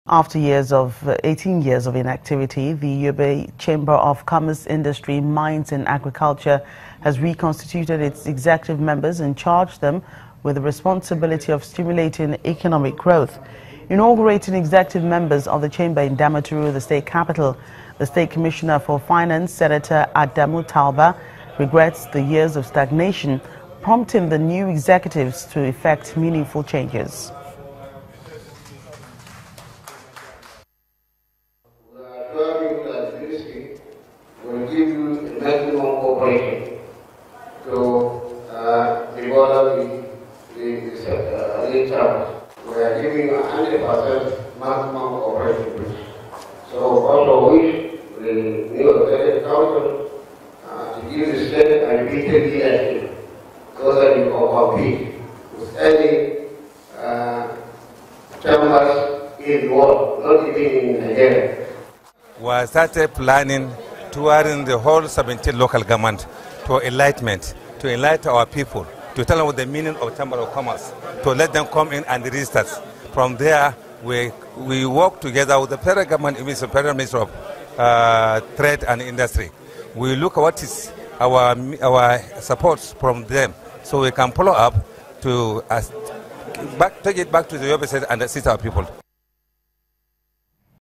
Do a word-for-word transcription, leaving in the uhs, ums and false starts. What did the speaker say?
After years of uh, eighteen years of inactivity, the Yobe Chamber of Commerce, Industry, Mines and Agriculture has reconstituted its executive members and charged them with the responsibility of stimulating economic growth. Inaugurating executive members of the chamber in Damaturu, the state capital, the State Commissioner for Finance, Senator Adamu Talba, regrets the years of stagnation, prompting the new executives to effect meaningful changes. Will give you a maximum cooperation to uh, develop the, the, the uh, the challenge. We are giving you one hundred percent maximum cooperation. So also wish the new executive council uh, to give the state and retail leadership so that you can compete with any uh, chambers in the world, not even in Nigeria. We started planning touring the whole seventeen local government to enlightenment, to enlighten our people, to tell them the meaning of Chamber of Commerce, to let them come in and register. From there, we we work together with the federal government, even the federal minister of uh, trade and industry. We look at what is our our support from them, so we can follow up to uh, back, take it back to the Yobe State and assist our people.